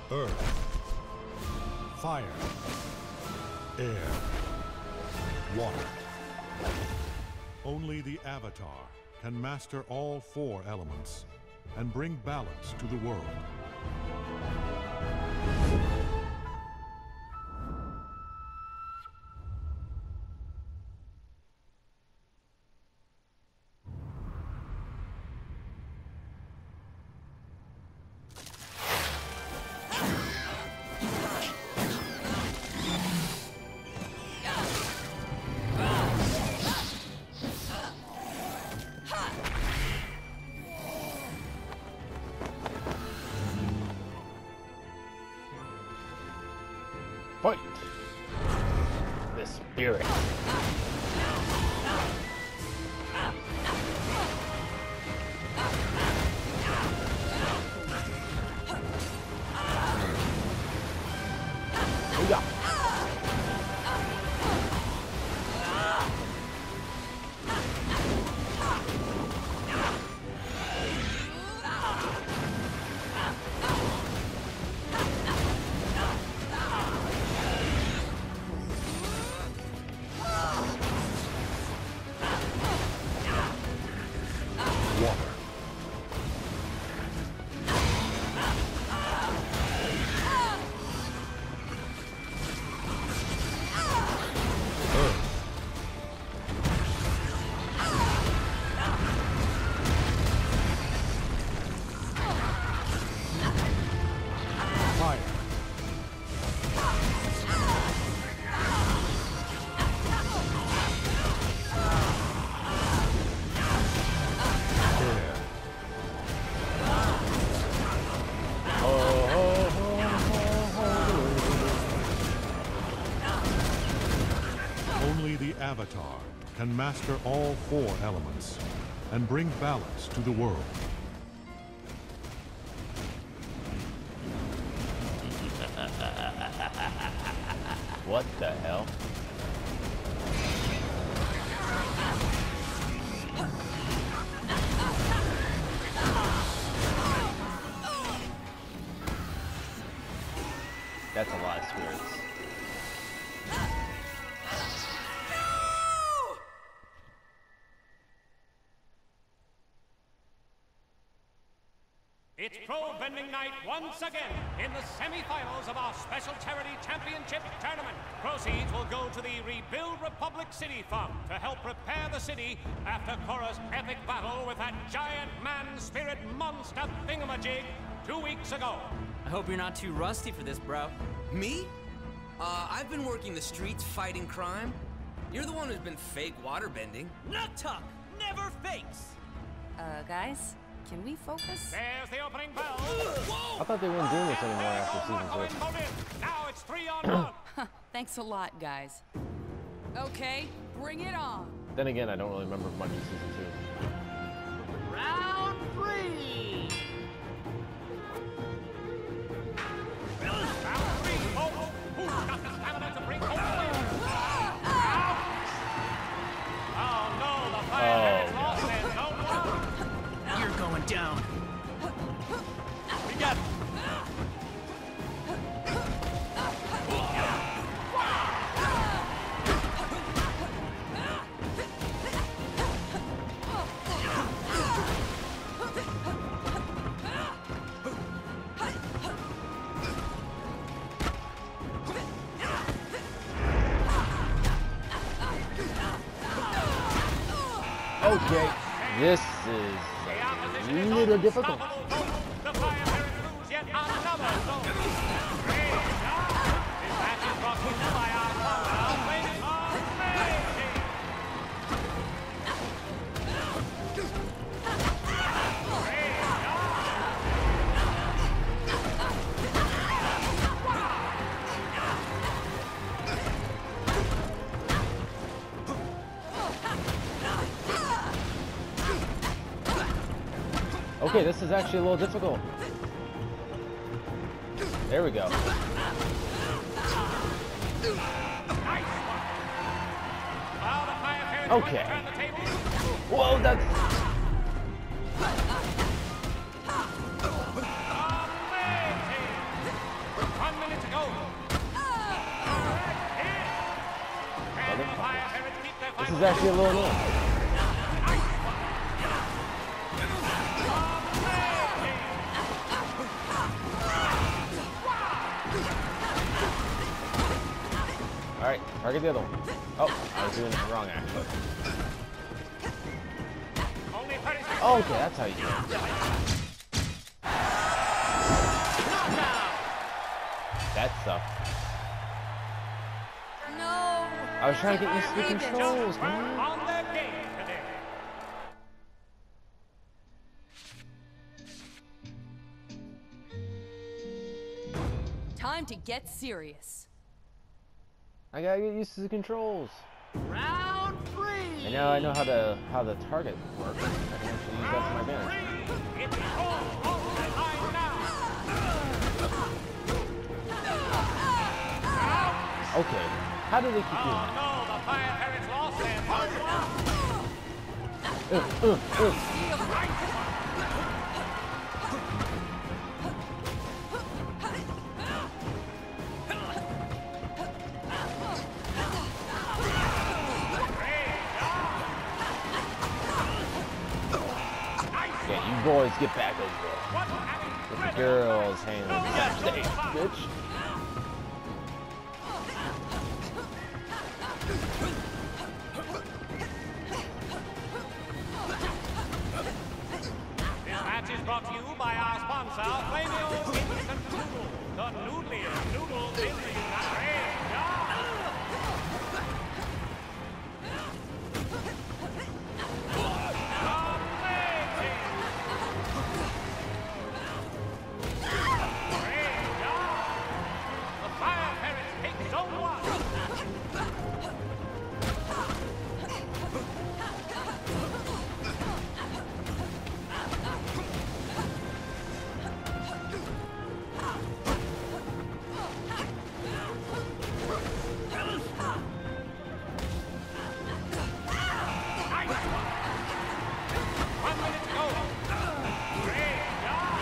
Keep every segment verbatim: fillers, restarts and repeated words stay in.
Earth, fire, air, water. Only the Avatar can master all four elements and bring balance to the world. Fight! The spirit. Yeah. Avatar can master all four elements and bring balance to the world. What the hell? That's a lot of spirits. It's Pro Bending Night once again in the semi-finals of our special charity championship tournament. Proceeds will go to the Rebuild Republic City Fund to help repair the city after Korra's epic battle with that giant man-spirit monster thingamajig two weeks ago. I hope you're not too rusty for this, bro. Me? Uh, I've been working the streets fighting crime. You're the one who's been fake waterbending. Nut tuck! Never fakes! Uh, guys? Can we focus? There's the opening bell. I thought they weren't doing this anymore after season two. Now it's three on one. Thanks a lot, guys. Okay, bring it on. Then again, I don't really remember much of season two. Round three! Round three, folks. Who's got the stamina to bring home the win? Oh no, the fire has lost their zone one. You're going down. We got it. Okay, this is a little difficult. The fire lose yet another zone. Great job. This match is brought to you by our Korra Waiting Amazing. Great Okay, this is actually a little difficult. There we go. Okay. Whoa, that's... This is actually a little annoying. Alright, target the other one. Oh, I was doing it wrong actually. Oh, okay, that's how you do it. That sucked. No. I was trying to get used to the controls, man. On their game today. Time to get serious. I gotta get used to the controls. Round three. And now I know how to how the target works. I can actually use that to my advantage. It's all on the line now. Okay, how do they keep Oh doing that? no, the Fire Parents lost their first one. Uh, uh, uh. Yeah, you boys get back over there. With the girls hanging on the stage, bitch. This match is brought to you by our sponsor, Flamio Instant Noodle, the noodliest noodles in the United The Fire Parents take zone one. One minute to go. Great job.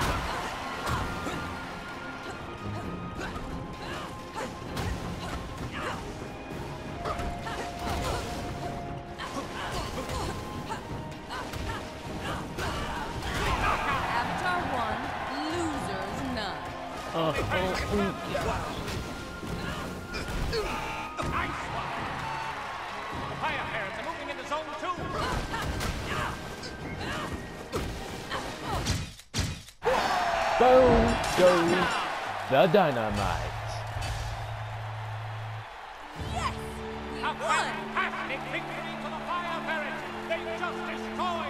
Avatar one, losers none. Uh, oh, oh, Nice one. The Fire Parents are moving into zone two. boom goes the dynamite. Yes, we A won. fantastic victory for the Fire Parents. They just destroyed